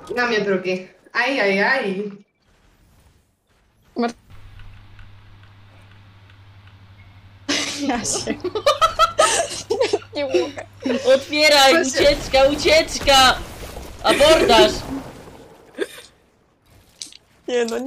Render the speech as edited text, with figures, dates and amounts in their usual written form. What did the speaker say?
Na mnie drugi. Ajajaj. Ja się... Nie mogę. Otwieraj! Ucieczka, ucieczka! Abordaż! Nie no,